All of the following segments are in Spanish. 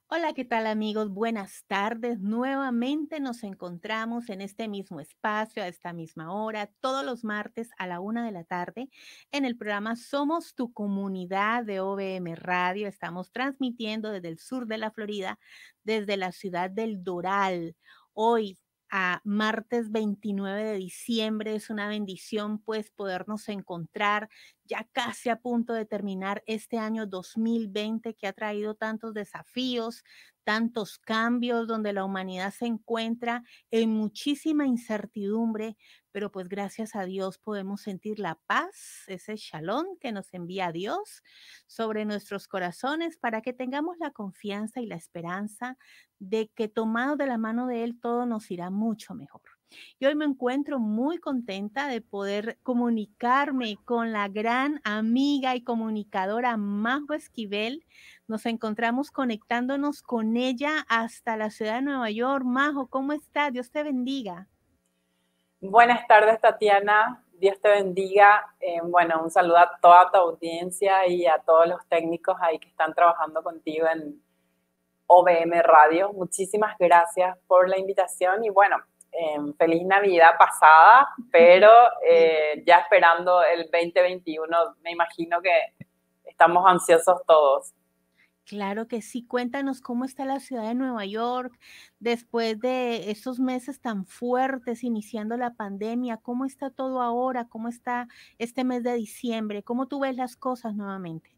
Hola, ¿qué tal amigos? Buenas tardes. Nuevamente nos encontramos en este mismo espacio, a esta misma hora, todos los martes a la 1 de la tarde, en el programa Somos tu Comunidad de OVM Radio. Estamos transmitiendo desde el sur de la Florida, desde la ciudad del Doral. Hoy, a martes 29 de diciembre, es una bendición pues podernos encontrar ya casi a punto de terminar este año 2020 que ha traído tantos desafíos, tantos cambios, donde la humanidad se encuentra en muchísima incertidumbre, pero pues gracias a Dios podemos sentir la paz, ese shalom que nos envía Dios sobre nuestros corazones para que tengamos la confianza y la esperanza de que tomados de la mano de Él todo nos irá mucho mejor. Y hoy me encuentro muy contenta de poder comunicarme con la gran amiga y comunicadora Majo Esquivel. Nos encontramos conectándonos con ella hasta la ciudad de Nueva York. Majo, ¿cómo está? Dios te bendiga. Buenas tardes, Tatiana. Dios te bendiga. Bueno, un saludo a toda tu audiencia y a todos los técnicos ahí que están trabajando contigo en OVM Radio. Muchísimas gracias por la invitación y bueno, feliz Navidad pasada, pero Sí. ya esperando el 2021, me imagino que estamos ansiosos todos. Claro que sí. Cuéntanos cómo está la ciudad de Nueva York después de estos meses tan fuertes, iniciando la pandemia. ¿Cómo está todo ahora? ¿Cómo está este mes de diciembre? ¿Cómo tú ves las cosas nuevamente?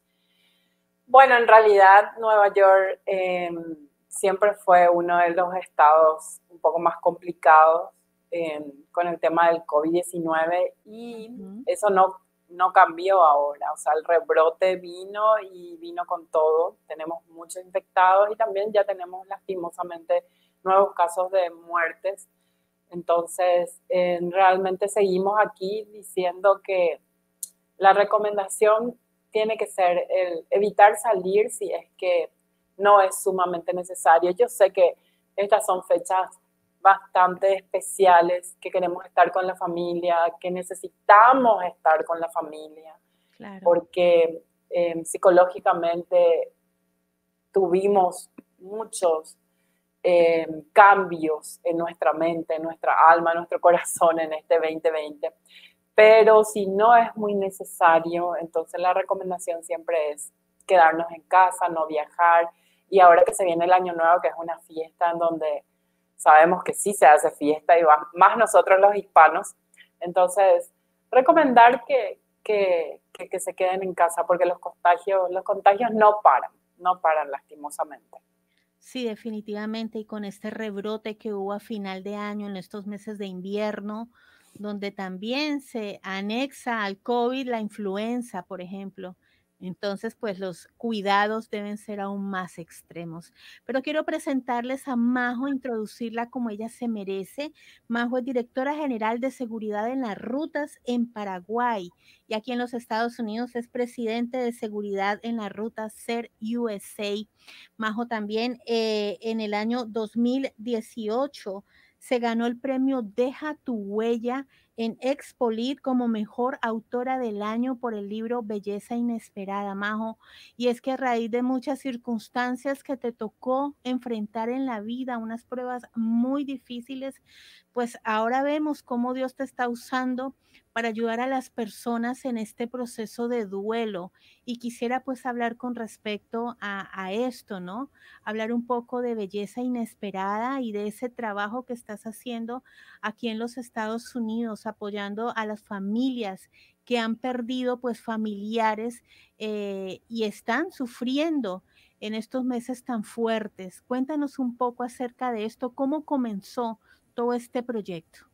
Bueno, en realidad Nueva York siempre fue uno de los estados un poco más complicados con el tema del COVID-19 y Ujú. eso no cambió ahora. O sea, el rebrote vino y vino con todo. Tenemos muchos infectados y también ya tenemos lastimosamente nuevos casos de muertes. Entonces, realmente seguimos aquí diciendo que la recomendación tiene que ser el evitar salir si es que no es sumamente necesario. Yo sé que estas son fechas bastante especiales, que queremos estar con la familia, que necesitamos estar con la familia, Claro. porque psicológicamente tuvimos muchos cambios en nuestra mente, en nuestra alma, en nuestro corazón en este 2020. Pero si no es muy necesario, entonces la recomendación siempre es quedarnos en casa, no viajar. Y ahora que se viene el Año Nuevo, que es una fiesta en donde sabemos que sí se hace fiesta y más nosotros los hispanos, entonces recomendar que se queden en casa porque los contagios no paran lastimosamente. Sí, definitivamente. Y con este rebrote que hubo a final de año en estos meses de invierno, donde también se anexa al COVID la influenza, por ejemplo. Entonces, pues los cuidados deben ser aún más extremos. Pero quiero presentarles a Majo, introducirla como ella se merece. Majo es directora general de seguridad en las rutas en Paraguay y aquí en los Estados Unidos es presidente de seguridad en las rutas SER USA. Majo también en el año 2018 se ganó el premio Deja tu huella en Expolit como mejor autora del año por el libro Belleza Inesperada, Majo. Y es que a raíz de muchas circunstancias que te tocó enfrentar en la vida, unas pruebas muy difíciles, pues ahora vemos cómo Dios te está usando para ayudar a las personas en este proceso de duelo. Y quisiera pues hablar con respecto a esto, ¿no? Hablar un poco de belleza inesperada y de ese trabajo que estás haciendo aquí en los Estados Unidos, apoyando a las familias que han perdido pues familiares y están sufriendo en estos meses tan fuertes. Cuéntanos un poco acerca de esto, cómo comenzó todo este proyecto.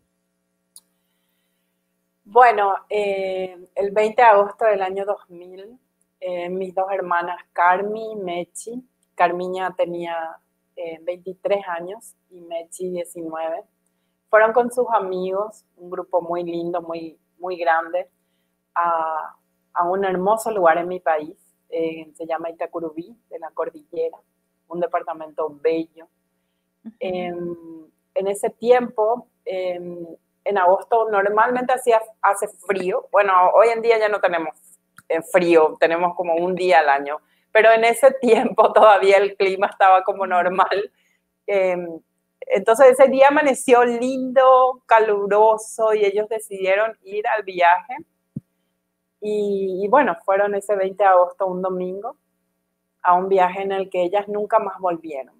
Bueno, el 20 de agosto del año 2000, mis dos hermanas, Carmi y Mechi, Carmiña tenía 23 años y Mechi 19, fueron con sus amigos, un grupo muy lindo, muy grande, a, a un hermoso lugar en mi país, se llama Itacurubí, de la cordillera, un departamento bello. Ujú. En ese tiempo, en agosto normalmente hace frío. Bueno, hoy en día ya no tenemos frío, tenemos como un día al año, pero en ese tiempo todavía el clima estaba como normal. Entonces ese día amaneció lindo, caluroso, y ellos decidieron ir al viaje. Y bueno, fueron ese 20 de agosto, un domingo, a un viaje en el que ellas nunca más volvieron.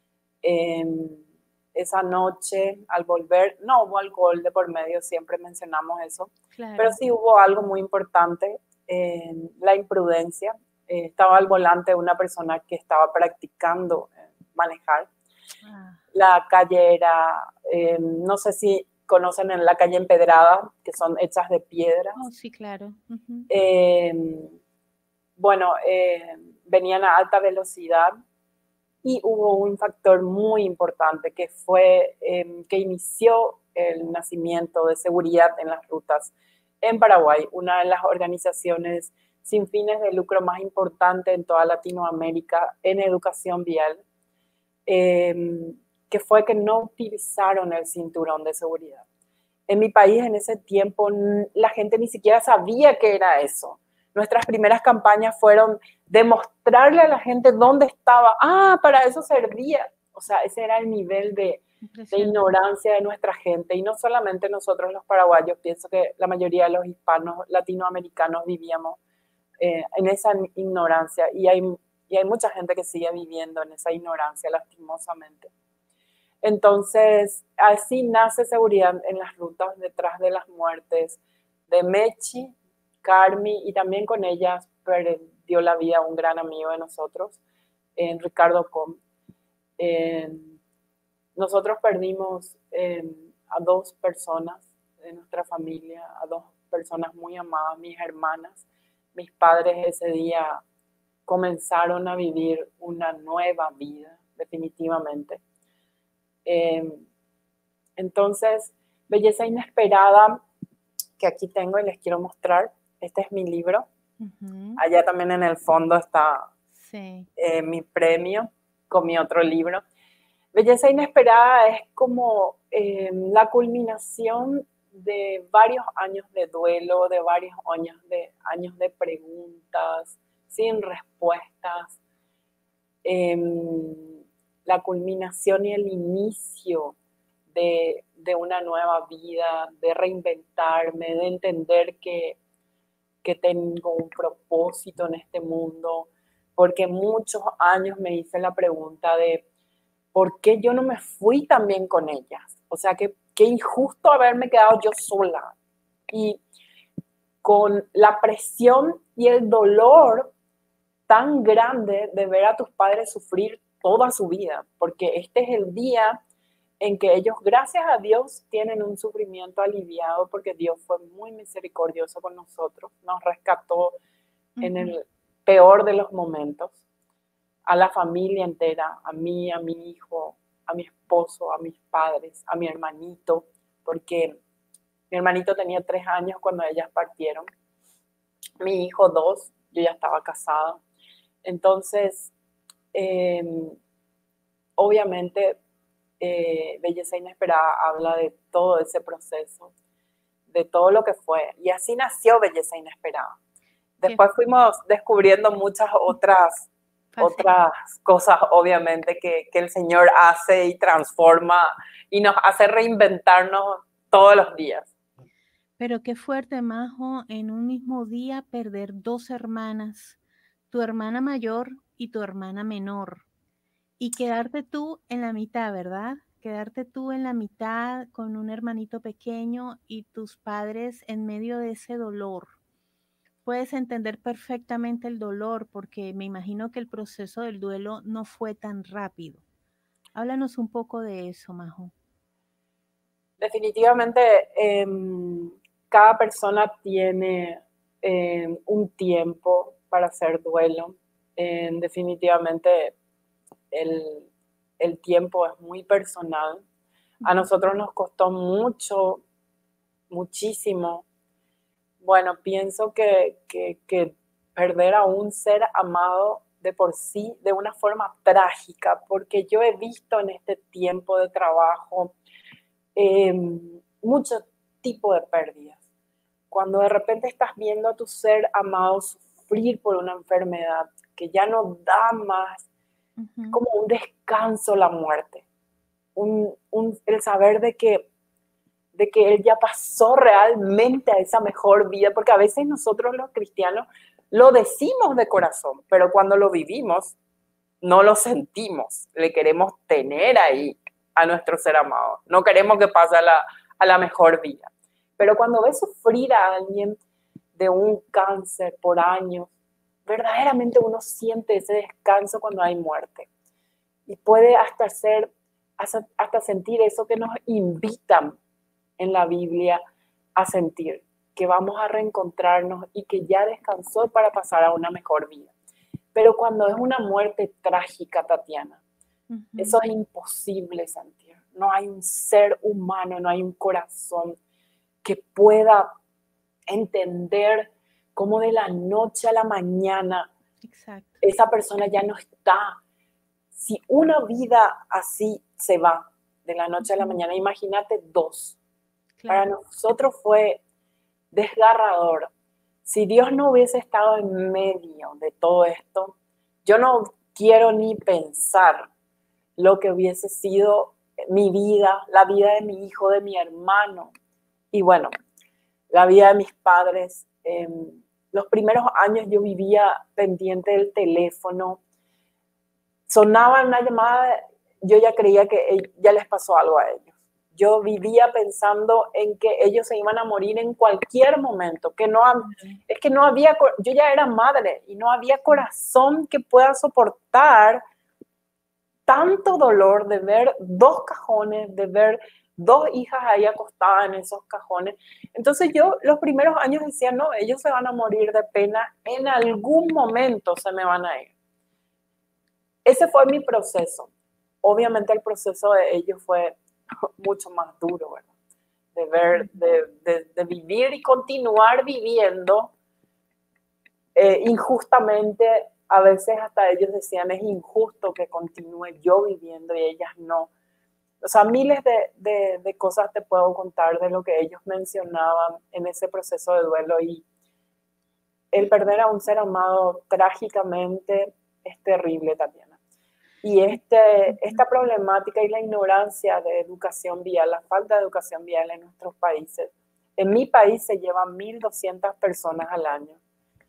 Esa noche, al volver, no hubo alcohol de por medio, siempre mencionamos eso, claro, pero sí hubo algo muy importante, la imprudencia. Estaba al volante una persona que estaba practicando manejar. La calle era, no sé si conocen en la calle empedrada, que son hechas de piedras. Oh, sí, claro. Bueno, venían a alta velocidad. Y hubo un factor muy importante que fue que inició el nacimiento de seguridad en las rutas en Paraguay, una de las organizaciones sin fines de lucro más importantes en toda Latinoamérica en educación vial, que fue que no utilizaron el cinturón de seguridad. En mi país en ese tiempo la gente ni siquiera sabía qué era eso. Nuestras primeras campañas fueron demostrarle a la gente dónde estaba. Ah, para eso servía. O sea, ese era el nivel de ignorancia de nuestra gente. Y no solamente nosotros los paraguayos, pienso que la mayoría de los hispanos latinoamericanos vivíamos en esa ignorancia. Y hay mucha gente que sigue viviendo en esa ignorancia, lastimosamente. Entonces, así nace seguridad en las rutas detrás de las muertes de Mechi, Carmi, y también con ellas perdió la vida un gran amigo de nosotros, Ricardo Com. Nosotros perdimos a 2 personas de nuestra familia, a 2 personas muy amadas, mis hermanas. Mis padres ese día comenzaron a vivir una nueva vida, definitivamente. Entonces, Belleza Inesperada, que aquí tengo y les quiero mostrar, este es mi libro. Allá también en el fondo está mi premio con mi otro libro. Belleza Inesperada es como la culminación de varios años de duelo, de varios años de preguntas sin respuestas. La culminación y el inicio de una nueva vida, de reinventarme, de entender que tengo un propósito en este mundo, porque muchos años me hice la pregunta de ¿por qué yo no me fui también con ellas? O sea, qué injusto haberme quedado yo sola. Y con la presión y el dolor tan grande de ver a tus padres sufrir toda su vida, porque este es el día en que ellos, gracias a Dios, tienen un sufrimiento aliviado, porque Dios fue muy misericordioso con nosotros, nos rescató en el peor de los momentos, a la familia entera, a mí, a mi hijo, a mi esposo, a mis padres, a mi hermanito, porque mi hermanito tenía 3 años cuando ellas partieron, mi hijo 2, yo ya estaba casada. Entonces, obviamente, Belleza Inesperada habla de todo ese proceso, de todo lo que fue. Y así nació Belleza Inesperada. Después fuimos descubriendo muchas otras cosas, obviamente, que el Señor hace y transforma y nos hace reinventarnos todos los días. Pero qué fuerte, Majo, en un mismo día perder 2 hermanas, tu hermana mayor y tu hermana menor, y quedarte tú en la mitad, ¿verdad? Quedarte tú en la mitad con un hermanito pequeño y tus padres en medio de ese dolor. Puedes entender perfectamente el dolor porque me imagino que el proceso del duelo no fue tan rápido. Háblanos un poco de eso, Majo. Definitivamente, cada persona tiene un tiempo para hacer duelo. Definitivamente, el tiempo es muy personal. A nosotros nos costó mucho, muchísimo. Bueno, pienso que perder a un ser amado de por sí de una forma trágica, porque yo he visto en este tiempo de trabajo mucho tipo de pérdidas. Cuando de repente estás viendo a tu ser amado sufrir por una enfermedad, que ya no da más, como un descanso la muerte, el saber de que él ya pasó realmente a esa mejor vida, porque a veces nosotros los cristianos lo decimos de corazón, pero cuando lo vivimos no lo sentimos, le queremos tener ahí a nuestro ser amado, no queremos que pase a la mejor vida. Pero cuando ves sufrir a alguien de un cáncer por años, verdaderamente uno siente ese descanso cuando hay muerte. Y puede hasta sentir eso que nos invitan en la Biblia a sentir, que vamos a reencontrarnos y que ya descansó para pasar a una mejor vida. Pero cuando es una muerte trágica, Tatiana, eso es imposible sentir. No hay un ser humano, no hay un corazón que pueda entender cómo de la noche a la mañana esa persona ya no está. Si una vida así se va de la noche a la mañana, imagínate dos. Claro. Para nosotros fue desgarrador. Si Dios no hubiese estado en medio de todo esto, yo no quiero ni pensar lo que hubiese sido mi vida, la vida de mi hijo, de mi hermano, y bueno, la vida de mis padres. Los primeros años yo vivía pendiente del teléfono, sonaba una llamada, yo ya creía que ya les pasó algo a ellos. Yo vivía pensando en que ellos se iban a morir en cualquier momento, es que no había, yo ya era madre y no había corazón que pueda soportar tanto dolor de ver dos cajones, de ver dos hijas ahí acostadas en esos cajones. Entonces yo los primeros años decía, no, ellos se van a morir de pena, en algún momento se me van a ir. Ese fue mi proceso. Obviamente el proceso de ellos fue mucho más duro, ¿verdad? De ver, de vivir y continuar viviendo injustamente. A veces hasta ellos decían, es injusto que continúe yo viviendo y ellas no. O sea, miles de cosas te puedo contar de lo que ellos mencionaban en ese proceso de duelo, y el perder a un ser amado trágicamente es terrible, Tatiana. Y esta problemática y la ignorancia de educación vial, la falta de educación vial en nuestros países. En mi país se llevan 1.200 personas al año.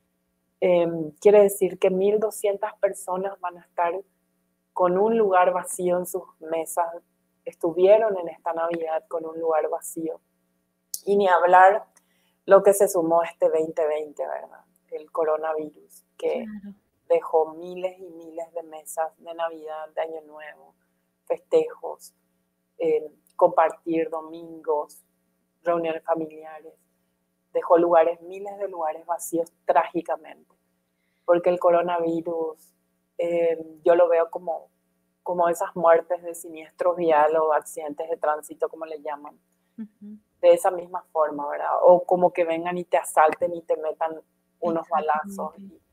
Quiere decir que 1.200 personas van a estar con un lugar vacío en sus mesas. Estuvieron en esta Navidad con un lugar vacío. Y ni hablar lo que se sumó este 2020, ¿verdad? El coronavirus, que dejó miles y miles de mesas de Navidad, de Año Nuevo, festejos, compartir domingos, reuniones familiares. Dejó miles de lugares vacíos trágicamente, porque el coronavirus yo lo veo como esas muertes de siniestros vial o accidentes de tránsito, como le llaman, de esa misma forma, ¿verdad? O como que vengan y te asalten y te metan unos balazos.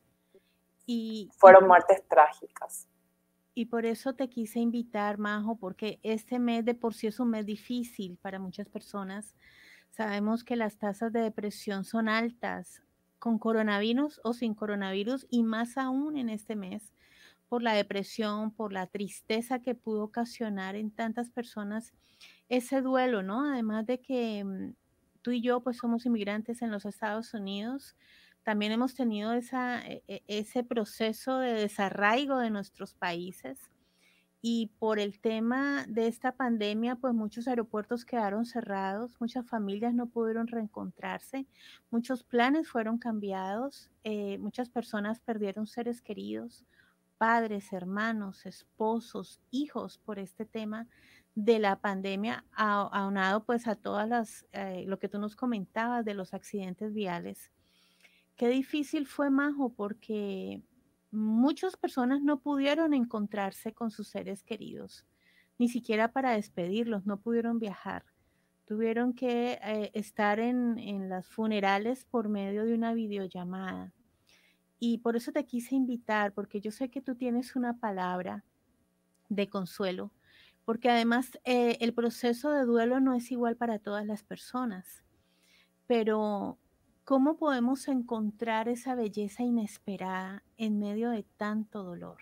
Y fueron muertes trágicas. Y por eso te quise invitar, Majo, porque este mes de por sí es un mes difícil para muchas personas. Sabemos que las tasas de depresión son altas con coronavirus o sin coronavirus, y más aún en este mes, por la depresión, por la tristeza que pudo ocasionar en tantas personas ese duelo, ¿no? Además de que tú y yo pues somos inmigrantes en los Estados Unidos, también hemos tenido ese proceso de desarraigo de nuestros países. Y por el tema de esta pandemia, pues muchos aeropuertos quedaron cerrados, muchas familias no pudieron reencontrarse, muchos planes fueron cambiados, muchas personas perdieron seres queridos, padres, hermanos, esposos, hijos, por este tema de la pandemia, aunado pues a todas lo que tú nos comentabas de los accidentes viales. Qué difícil fue, Majo, porque muchas personas no pudieron encontrarse con sus seres queridos, ni siquiera para despedirlos, no pudieron viajar. Tuvieron que estar en las funerales por medio de una videollamada. Y por eso te quise invitar, porque yo sé que tú tienes una palabra de consuelo, porque además el proceso de duelo no es igual para todas las personas, pero ¿Cómo podemos encontrar esa belleza inesperada en medio de tanto dolor?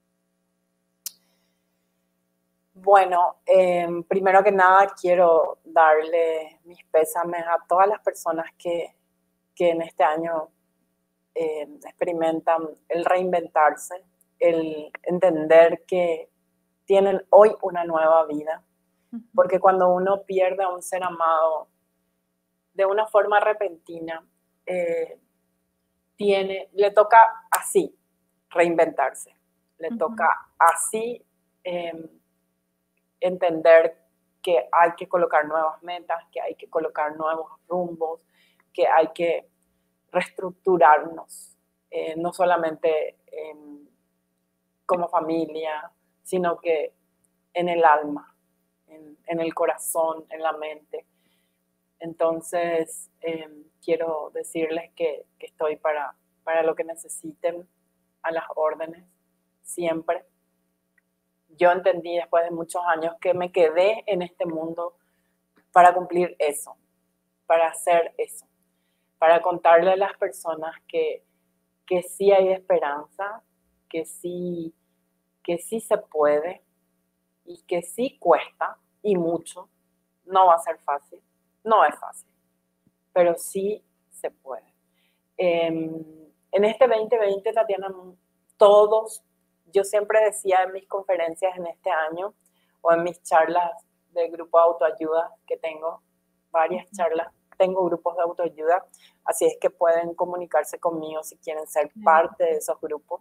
Bueno, primero que nada quiero darle mis pésames a todas las personas que en este año experimentan el reinventarse, el entender que tienen hoy una nueva vida, porque cuando uno pierde a un ser amado de una forma repentina, le toca así reinventarse, le toca así entender que hay que colocar nuevas metas, que hay que colocar nuevos rumbos, que hay que reestructurarnos, no solamente como familia, sino que en el alma, en el corazón, en la mente. Entonces, quiero decirles que estoy para lo que necesiten, a las órdenes, siempre. Yo entendí después de muchos años que me quedé en este mundo para cumplir eso, para hacer eso, para contarle a las personas que sí hay esperanza, que sí se puede y que sí cuesta y mucho. No va a ser fácil, no es fácil, pero sí se puede. En este 2020, Tatiana, todos, yo siempre decía en mis conferencias en este año o en mis charlas de grupo de autoayuda que tengo, varias charlas, tengo grupos de autoayuda, así es que pueden comunicarse conmigo si quieren ser parte de esos grupos.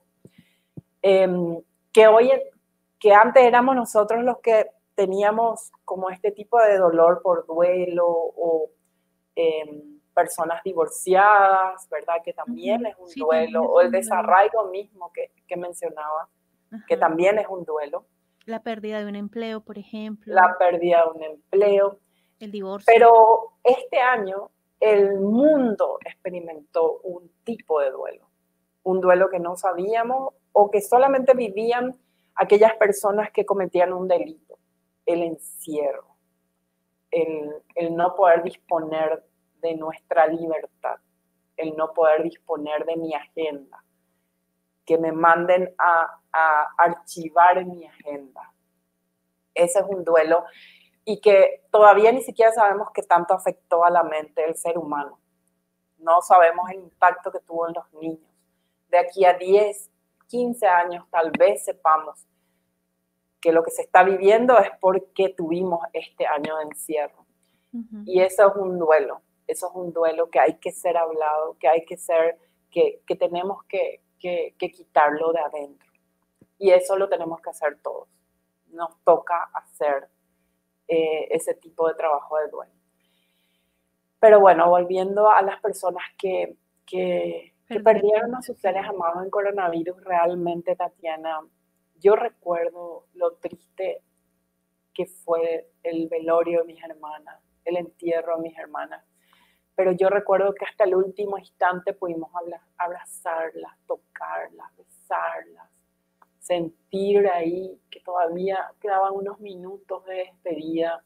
Que antes éramos nosotros los que teníamos como este tipo de dolor por duelo o personas divorciadas, ¿verdad? Que también es un duelo, o el desarraigo mismo que mencionaba, que también es un duelo. La pérdida de un empleo, por ejemplo. La pérdida de un empleo. El divorcio. Pero este año el mundo experimentó un tipo de duelo, un duelo que no sabíamos o que solamente vivían aquellas personas que cometían un delito, el encierro, el no poder disponer de nuestra libertad, el no poder disponer de mi agenda, que me manden a archivar mi agenda. Ese es un duelo y que todavía ni siquiera sabemos qué tanto afectó a la mente del ser humano. No sabemos el impacto que tuvo en los niños. De aquí a 10, 15 años tal vez sepamos que lo que se está viviendo es porque tuvimos este año de encierro. Y eso es un duelo. Eso es un duelo que hay que ser hablado, que hay que ser, que tenemos que quitarlo de adentro. Y eso lo tenemos que hacer todos. Nos toca hacer ese tipo de trabajo de duelo. Pero bueno, volviendo a las personas que perdieron a sus seres amados en coronavirus, realmente, Tatiana, yo recuerdo lo triste que fue el velorio de mis hermanas, el entierro de mis hermanas. Pero yo recuerdo que hasta el último instante pudimos abrazarlas, tocarlas, besarlas, sentir ahí que todavía quedaban unos minutos de despedida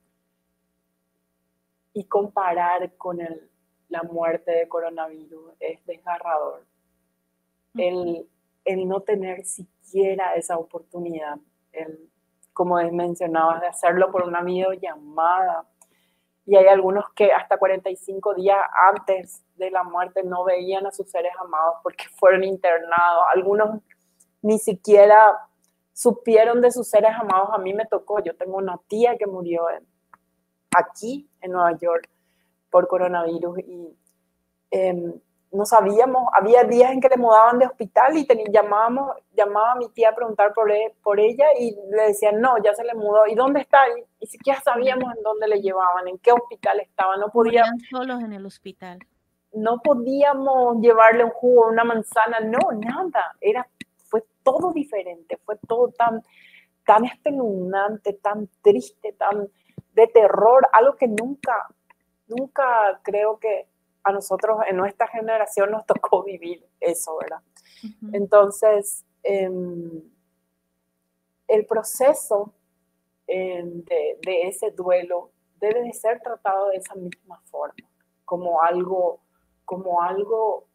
y comparar con la muerte de coronavirus es desgarrador. El no tener siquiera esa oportunidad, como mencionabas, de hacerlo por una videollamada. Y hay algunos que hasta 45 días antes de la muerte no veían a sus seres amados porque fueron internados. Algunos ni siquiera supieron de sus seres amados. A mí me tocó, yo tengo una tía que murió aquí en Nueva York por coronavirus y no sabíamos, había días en que le mudaban de hospital y llamaba a mi tía a preguntar por ella y le decían, no, ya se le mudó, ¿y dónde está? Y ni siquiera sabíamos en dónde le llevaban, en qué hospital estaba, Morían solos en el hospital. No podíamos llevarle un jugo, una manzana, no, nada, fue todo diferente, fue todo tan espeluznante, tan triste, tan de terror, algo que nunca creo que a nosotros en nuestra generación nos tocó vivir eso, ¿verdad? Entonces, el proceso de ese duelo debe de ser tratado de esa misma forma, como algo como algo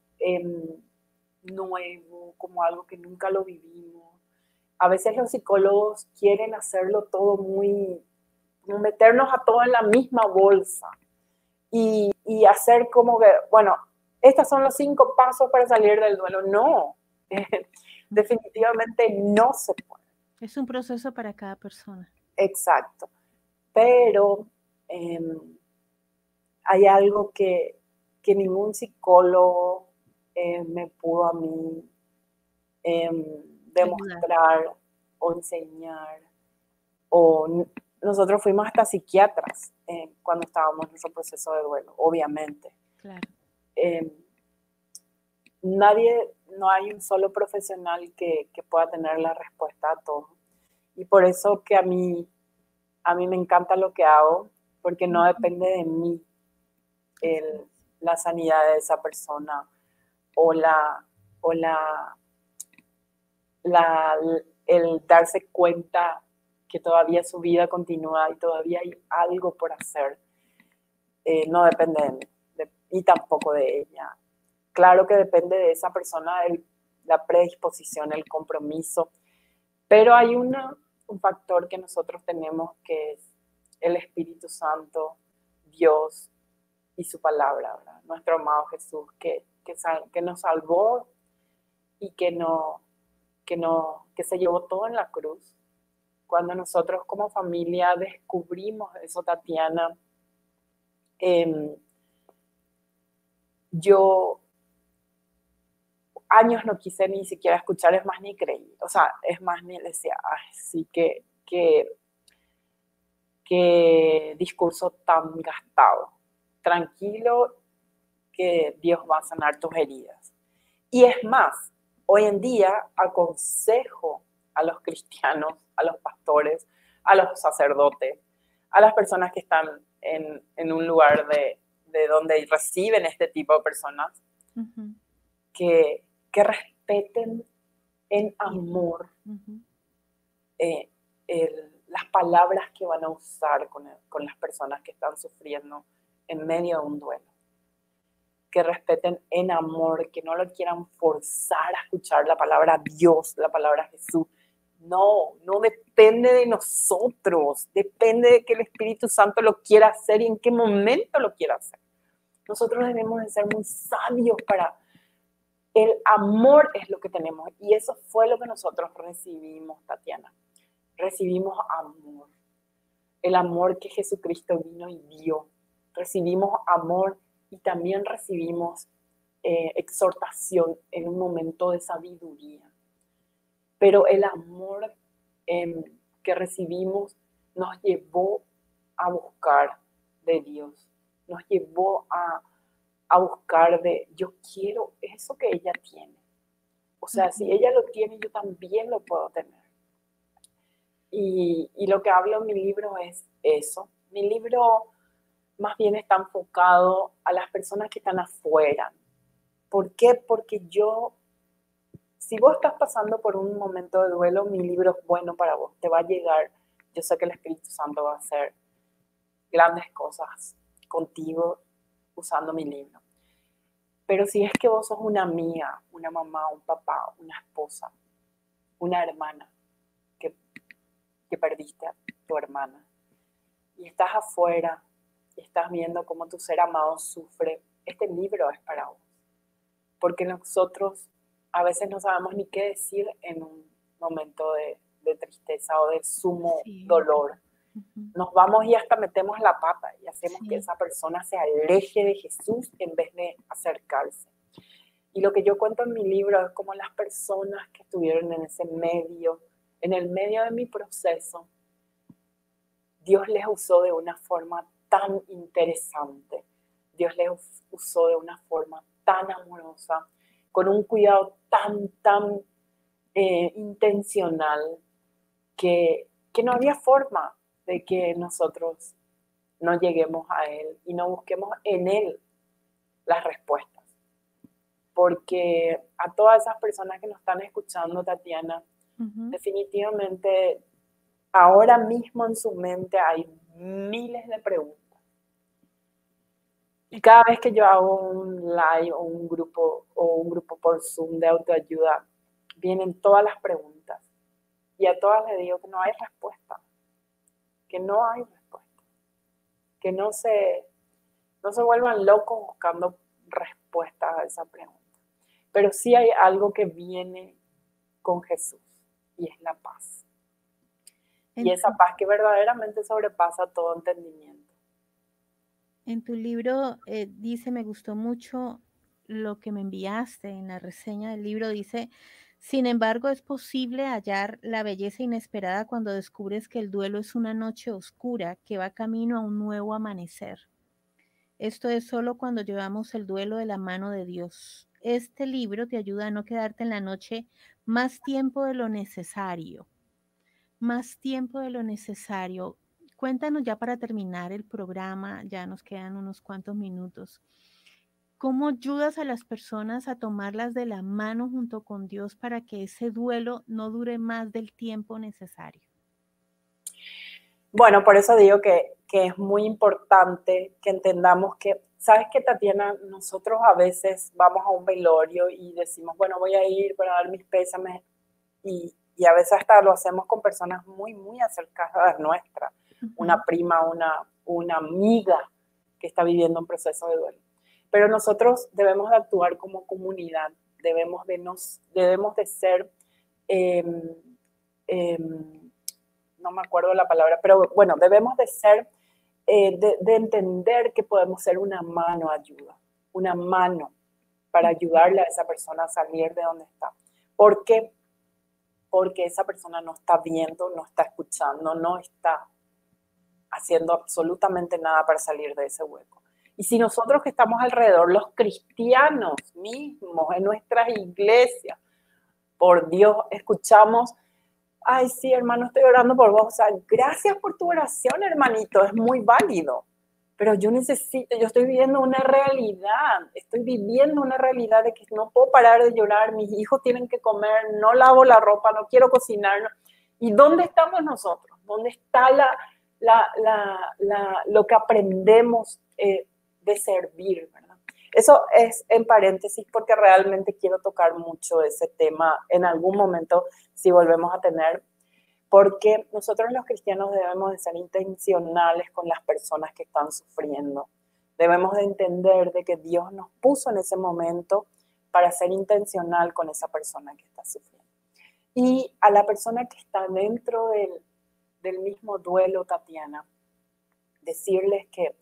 nuevo, como algo que nunca lo vivimos. A veces los psicólogos quieren hacerlo todo muy, meternos a todos en la misma bolsa y hacer como que, bueno, estos son los 5 pasos para salir del duelo. No, definitivamente no se puede. Es un proceso para cada persona. Exacto. Pero hay algo que ningún psicólogo me pudo a mí demostrar o enseñar. O nosotros fuimos hasta psiquiatras cuando estábamos en nuestro proceso de duelo, obviamente. Claro. No hay un solo profesional que pueda tener la respuesta a todo. Y por eso que a mí me encanta lo que hago, porque no depende de mí la sanidad de esa persona o el darse cuenta que todavía su vida continúa y todavía hay algo por hacer. No depende de mí y tampoco de ella. Claro que depende de esa persona, la predisposición, el compromiso, pero hay un factor que nosotros tenemos, que es el Espíritu Santo, Dios y su palabra, ¿verdad? Nuestro amado Jesús, que nos salvó y que se llevó todo en la cruz. Cuando nosotros como familia descubrimos eso, Tatiana, yo años no quise ni siquiera escuchar, es más, ni creí. O sea, es más, ni decía, ay, sí, que discurso tan gastado. Tranquilo, que Dios va a sanar tus heridas. Y es más, hoy en día aconsejo a los cristianos, a los pastores, a los sacerdotes, a las personas que están en un lugar de donde reciben este tipo de personas, que respeten en amor las palabras que van a usar con las personas que están sufriendo en medio de un duelo. Que respeten en amor, que no lo quieran forzar a escuchar la palabra Dios, la palabra Jesús. No depende de nosotros, depende de que el Espíritu Santo lo quiera hacer y en qué momento lo quiera hacer. Nosotros debemos de ser muy sabios para... El amor es lo que tenemos y eso fue lo que nosotros recibimos, Tatiana. Recibimos amor, el amor que Jesucristo vino y dio. Recibimos amor y también recibimos exhortación en un momento de sabiduría. Pero el amor que recibimos nos llevó a buscar de Dios, nos llevó a buscar de, yo quiero eso que ella tiene. O sea, si ella lo tiene, yo también lo puedo tener. Y lo que hablo en mi libro es eso. Mi libro más bien está enfocado a las personas que están afuera. ¿Por qué? Porque si vos estás pasando por un momento de duelo, mi libro es bueno para vos, te va a llegar. Yo sé que el Espíritu Santo va a hacer grandes cosas contigo usando mi libro. Pero si es que vos sos una amiga, una mamá, un papá, una esposa, una hermana, que perdiste a tu hermana, y estás afuera, y estás viendo cómo tu ser amado sufre, este libro es para vos. Porque nosotros a veces no sabemos ni qué decir en un momento de tristeza o de sumo dolor. Nos vamos y hasta metemos la pata y hacemos que esa persona se aleje de Jesús en vez de acercarse. Y lo que yo cuento en mi libro es como las personas que estuvieron en ese medio, en el medio de mi proceso, Dios les usó de una forma tan interesante. Dios les usó de una forma tan amorosa, con un cuidado tan intencional, que no había forma de que nosotros no lleguemos a Él y no busquemos en Él las respuestas. Porque a todas esas personas que nos están escuchando, Tatiana, definitivamente ahora mismo en su mente hay miles de preguntas. Y cada vez que yo hago un live o un grupo por Zoom de autoayuda, vienen todas las preguntas. Y a todas les digo que no hay respuesta. Que no hay respuesta. Que no se vuelvan locos buscando respuestas a esa pregunta. Pero sí hay algo que viene con Jesús y es la paz. Y esa paz que verdaderamente sobrepasa todo entendimiento. En tu libro dice, me gustó mucho lo que me enviaste en la reseña del libro, dice, sin embargo, es posible hallar la belleza inesperada cuando descubres que el duelo es una noche oscura que va camino a un nuevo amanecer. Esto es solo cuando llevamos el duelo de la mano de Dios. Este libro te ayuda a no quedarte en la noche más tiempo de lo necesario. Más tiempo de lo necesario. Cuéntanos ya para terminar el programa, ya nos quedan unos cuantos minutos. ¿Cómo ayudas a las personas a tomarlas de la mano junto con Dios para que ese duelo no dure más del tiempo necesario? Bueno, por eso digo que es muy importante que entendamos que, ¿sabes qué, Tatiana? Nosotros a veces vamos a un velorio y decimos, bueno, voy a ir para dar mis pésames y a veces hasta lo hacemos con personas muy, muy acercadas nuestras, una prima, una amiga que está viviendo un proceso de duelo. Pero nosotros debemos de actuar como comunidad, debemos de ser no me acuerdo la palabra, pero bueno, debemos de ser, de entender que podemos ser una mano ayuda, una mano para ayudarle a esa persona a salir de donde está. ¿Por qué? Porque esa persona no está viendo, no está escuchando, no está haciendo absolutamente nada para salir de ese hueco. Y si nosotros que estamos alrededor, los cristianos mismos, en nuestras iglesias, por Dios, escuchamos, ay, sí, hermano, estoy orando por vos. O sea, gracias por tu oración, hermanito, es muy válido. Pero yo estoy viviendo una realidad, estoy viviendo una realidad de que no puedo parar de llorar, mis hijos tienen que comer, no lavo la ropa, no quiero cocinar. ¿Y dónde estamos nosotros? ¿Dónde está lo que aprendemos de servir, ¿verdad? Eso es en paréntesis porque realmente quiero tocar mucho ese tema en algún momento si volvemos a tener, porque nosotros los cristianos debemos de ser intencionales con las personas que están sufriendo. Debemos de entender de que Dios nos puso en ese momento para ser intencional con esa persona que está sufriendo. Y a la persona que está dentro del mismo duelo, Tatiana, decirles que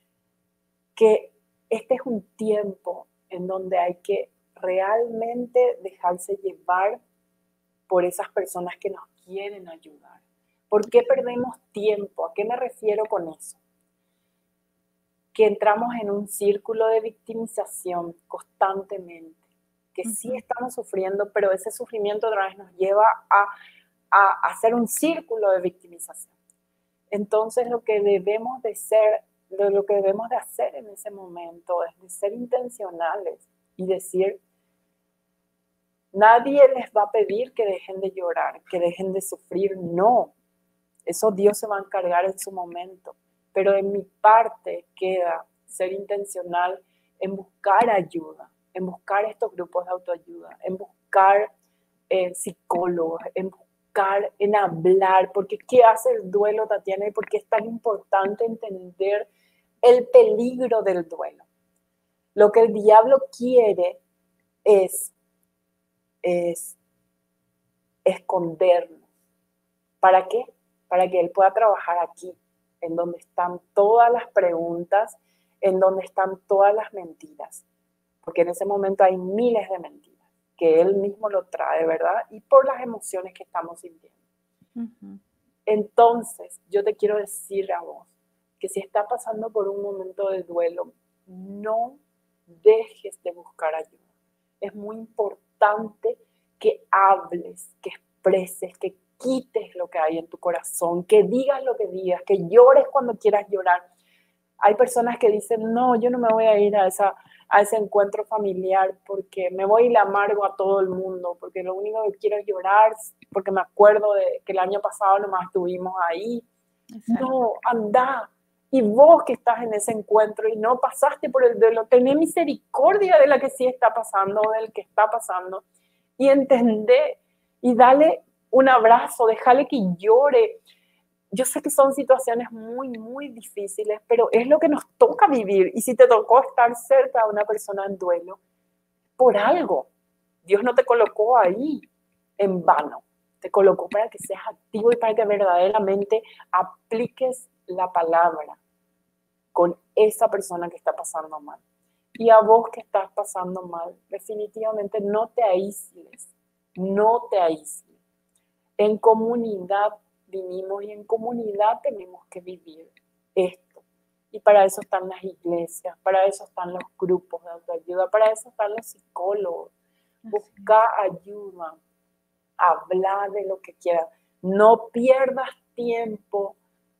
este es un tiempo en donde hay que realmente dejarse llevar por esas personas que nos quieren ayudar. ¿Por qué perdemos tiempo? ¿A qué me refiero con eso? Que entramos en un círculo de victimización constantemente, que sí estamos sufriendo, pero ese sufrimiento otra vez nos lleva a hacer un círculo de victimización. Entonces lo que debemos de hacer en ese momento es de ser intencionales y decir, nadie les va a pedir que dejen de llorar, que dejen de sufrir, no. Eso Dios se va a encargar en su momento. Pero en mi parte queda ser intencional en buscar ayuda, en buscar estos grupos de autoayuda, en buscar psicólogos, en hablar, porque ¿qué hace el duelo, Tatiana? Y por qué es tan importante entender el peligro del duelo. Lo que el diablo quiere es escondernos. ¿Para qué? Para que él pueda trabajar aquí, en donde están todas las preguntas, en donde están todas las mentiras. Porque en ese momento hay miles de mentiras que él mismo lo trae, ¿verdad? Y por las emociones que estamos sintiendo. Entonces, yo te quiero decir a vos que si estás pasando por un momento de duelo, no dejes de buscar ayuda. Es muy importante que hables, que expreses, que quites lo que hay en tu corazón, que digas lo que digas, que llores cuando quieras llorar. Hay personas que dicen, no, yo no me voy a ir a ese encuentro familiar porque me voy y le amargo a todo el mundo, porque lo único que quiero es llorar, porque me acuerdo de que el año pasado nomás estuvimos ahí. Exacto. No, anda, Y vos que estás en ese encuentro y no pasaste por el duelo, tené misericordia de la que sí está pasando o del que está pasando y entendé y dale un abrazo, déjale que llore. Yo sé que son situaciones muy, muy difíciles, pero es lo que nos toca vivir. Y si te tocó estar cerca de una persona en duelo, por algo, Dios no te colocó ahí en vano. Te colocó para que seas activo y para que verdaderamente apliques la palabra con esa persona que está pasando mal. Y a vos que estás pasando mal, definitivamente no te aísles, no te aísles. En comunidad vivimos y en comunidad tenemos que vivir esto. Y para eso están las iglesias, para eso están los grupos de autoayuda, para eso están los psicólogos. Busca ayuda, habla de lo que quieras. No pierdas tiempo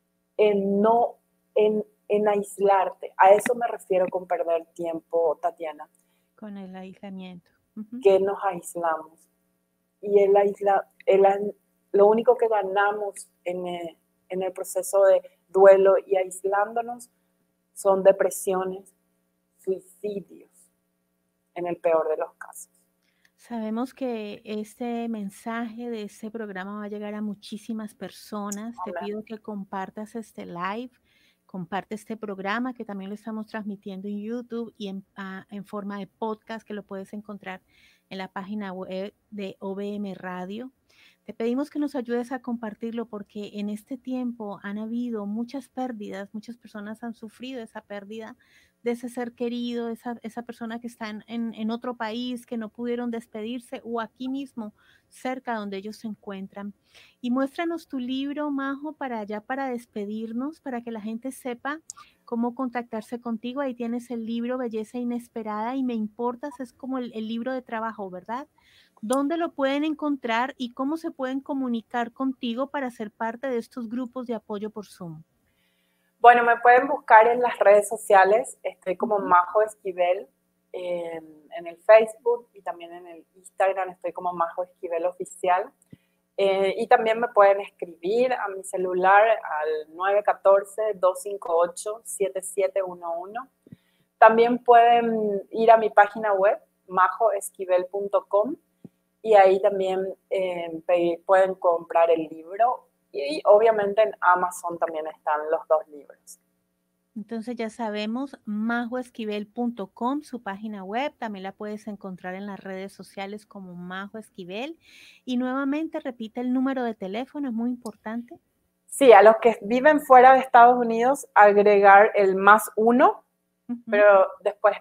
en aislarte. A eso me refiero con perder tiempo, Tatiana. Con el aislamiento. Que nos aislamos. Y lo único que ganamos en el proceso de duelo y aislándonos son depresiones, suicidios, en el peor de los casos. Sabemos que este mensaje de este programa va a llegar a muchísimas personas. Te pido que compartas este live, comparte este programa que también lo estamos transmitiendo en YouTube y en forma de podcast que lo puedes encontrar en la página web de OBM Radio. Te pedimos que nos ayudes a compartirlo porque en este tiempo han habido muchas pérdidas, muchas personas han sufrido esa pérdida de ese ser querido, esa persona que está en otro país, que no pudieron despedirse o aquí mismo, cerca donde ellos se encuentran. Y muéstranos tu libro, Majo, para despedirnos, para que la gente sepa cómo contactarse contigo. Ahí tienes el libro Belleza Inesperada y Me Importas, es como el libro de trabajo, ¿verdad? ¿Dónde lo pueden encontrar y cómo se pueden comunicar contigo para ser parte de estos grupos de apoyo por Zoom? Bueno, me pueden buscar en las redes sociales, estoy como Majo Esquivel en el Facebook y también en el Instagram estoy como Majo Esquivel Oficial. Y también me pueden escribir a mi celular al 914-258-7711. También pueden ir a mi página web, majoesquivel.com, y ahí también pueden comprar el libro. Y obviamente en Amazon también están los 2 libros. Entonces ya sabemos, majoesquivel.com, su página web, también la puedes encontrar en las redes sociales como Majo Esquivel. Y nuevamente repite el número de teléfono, es muy importante. Sí, a los que viven fuera de Estados Unidos, agregar el +1, pero después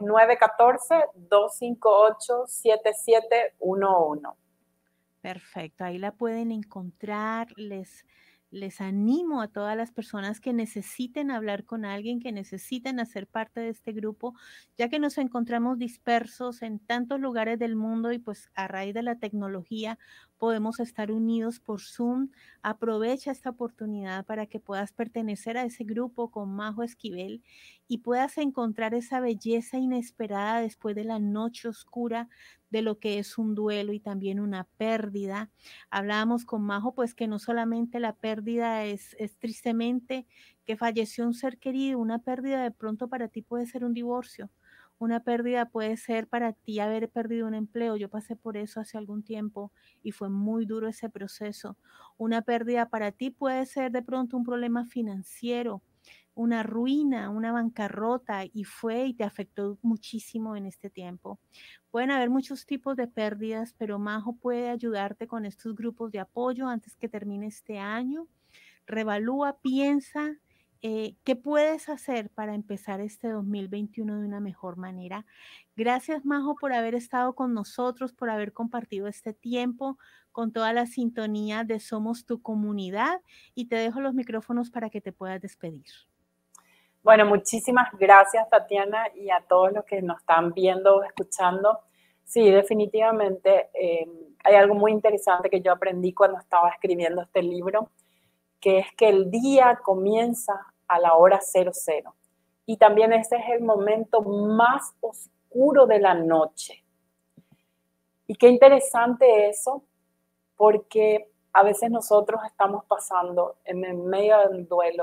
914-258-7711. Perfecto, ahí la pueden encontrar. Les animo a todas las personas que necesiten hablar con alguien, que necesiten hacer parte de este grupo, ya que nos encontramos dispersos en tantos lugares del mundo y pues a raíz de la tecnología podemos estar unidos por Zoom. Aprovecha esta oportunidad para que puedas pertenecer a ese grupo con Majo Esquivel y puedas encontrar esa belleza inesperada después de la noche oscura de lo que es un duelo y también una pérdida. Hablábamos con Majo, pues que no solamente la pérdida es tristemente que falleció un ser querido, una pérdida de pronto para ti puede ser un divorcio. Una pérdida puede ser para ti haber perdido un empleo. Yo pasé por eso hace algún tiempo y fue muy duro ese proceso. Una pérdida para ti puede ser de pronto un problema financiero, una ruina, una bancarrota y te afectó muchísimo en este tiempo. Pueden haber muchos tipos de pérdidas, pero Majo puede ayudarte con estos grupos de apoyo antes que termine este año. Revalúa, piensa qué puedes hacer para empezar este 2021 de una mejor manera. Gracias, Majo, por haber estado con nosotros, por haber compartido este tiempo con toda la sintonía de Somos tu Comunidad y te dejo los micrófonos para que te puedas despedir. Bueno, muchísimas gracias, Tatiana, y a todos los que nos están viendo o escuchando. Sí, definitivamente hay algo muy interesante que yo aprendí cuando estaba escribiendo este libro, que es que el día comienza a la hora 00. Y también ese es el momento más oscuro de la noche. Y qué interesante eso, porque a veces nosotros estamos pasando en el medio del duelo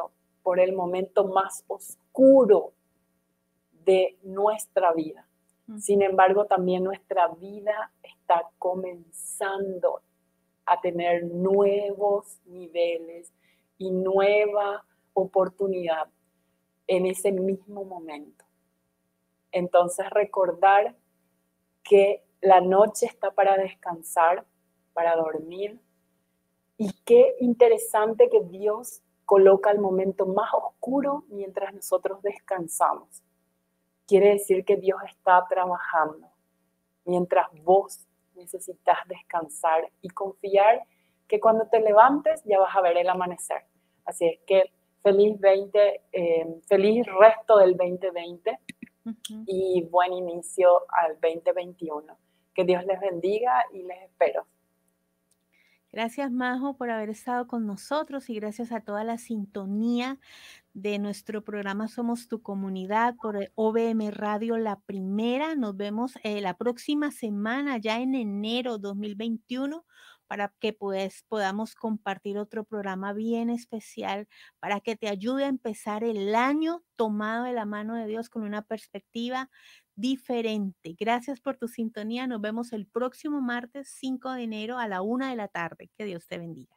por el momento más oscuro de nuestra vida. Sin embargo, también nuestra vida está comenzando a tener nuevos niveles y nueva oportunidad en ese mismo momento. Entonces, recordar que la noche está para descansar, para dormir, y qué interesante que Dios coloca el momento más oscuro mientras nosotros descansamos. Quiere decir que Dios está trabajando mientras vos necesitas descansar y confiar que cuando te levantes ya vas a ver el amanecer. Así es que feliz resto del 2020 y buen inicio al 2021. Que Dios les bendiga y les espero. Gracias, Majo, por haber estado con nosotros y gracias a toda la sintonía de nuestro programa Somos tu Comunidad por OBM Radio La Primera. Nos vemos la próxima semana, ya en enero 2021, para que podamos compartir otro programa bien especial para que te ayude a empezar el año tomado de la mano de Dios con una perspectiva diferente. Gracias por tu sintonía. Nos vemos el próximo martes 5 de enero a la 1 de la tarde. Que Dios te bendiga.